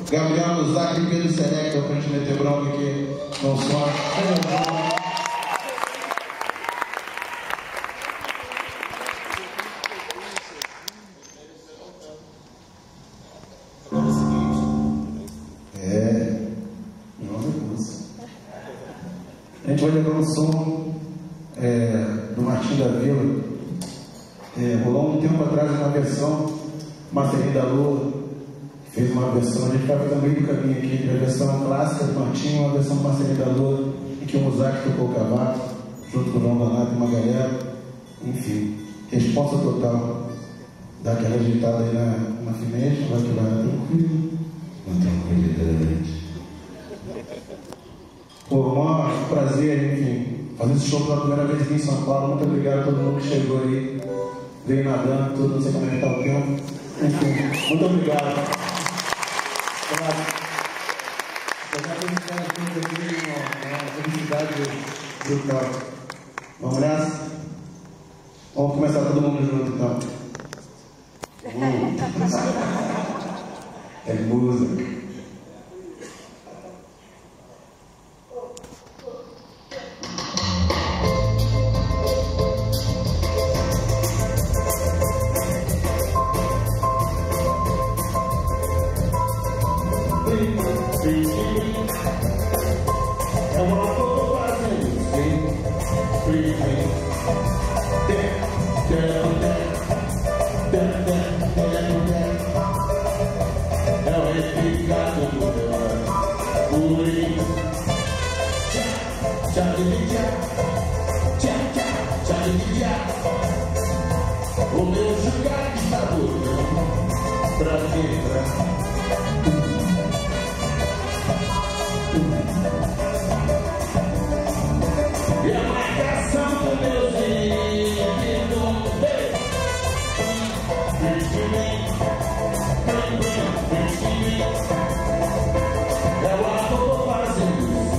Gabriel Nuzak e Pedro Seneca, pra gente meter bronca aqui no som. A gente vai levar um som do Martim da Vila. Rolou um tempo atrás uma versão, Marcelinho da Lua fez uma versão, a gente vai fazer o meio do caminho aqui, entre a versão clássica do Martim e uma versão Marcelinho da Lua, em que o Muzak tocou o cavaco, junto com o João Donato e uma galera. Enfim, resposta total. Dá aquela ajeitada aí na finete, vai que vai tranquilo. Uma tranquilidade. Pô, um prazer, enfim, fazer esse show pela primeira vez aqui em São Paulo. Muito obrigado a todo mundo que chegou aí, veio nadando, tudo, não sei como é que tá o tempo. Enfim, muito obrigado. Uma felicidade brutal. Vamos nessa? Vamos começar todo mundo junto então. É música. O meu julgar está voltando pra quebrar. E a marcação do meu zíper é o amor fazendo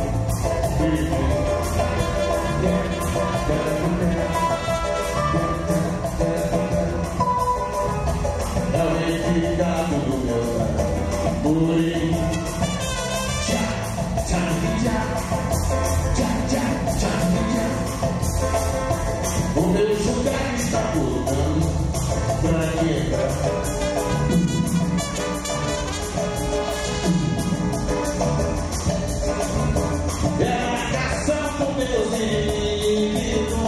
é o recado do meu tamborim. O meu julgar está voltando pra quebrar. É a marcação do meu zíper.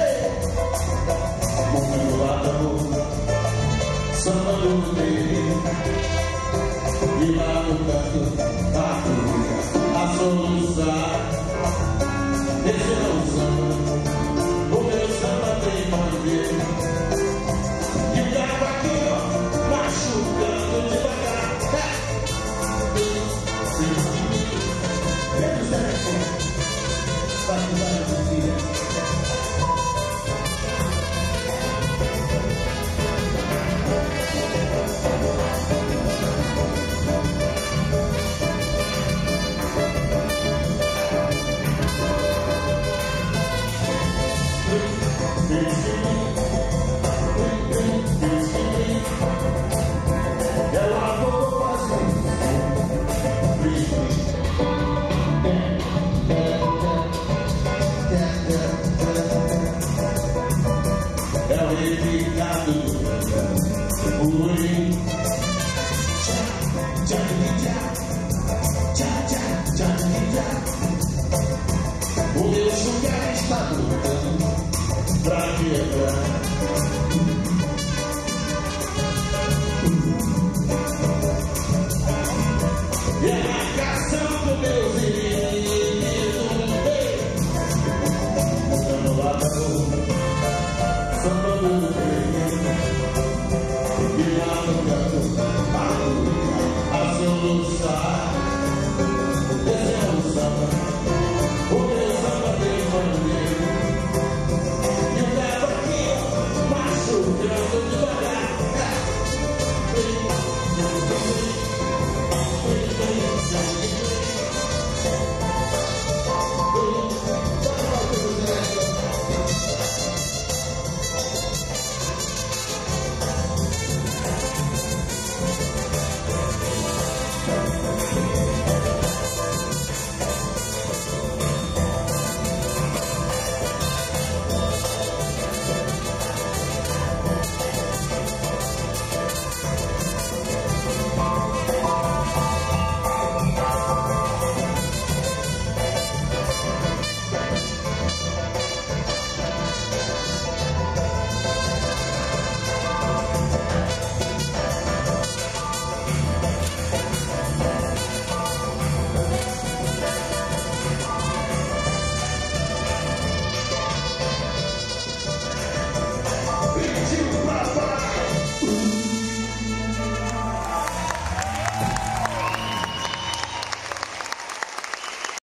Muito lado, samba do dele. E lá no canto, a solução. Esse é o samba. O meu samba tem bandeira. E o gato aqui, ó, machucando devagar. Vai mudar a minha vida. O meu julgar está voltando pra quebrar.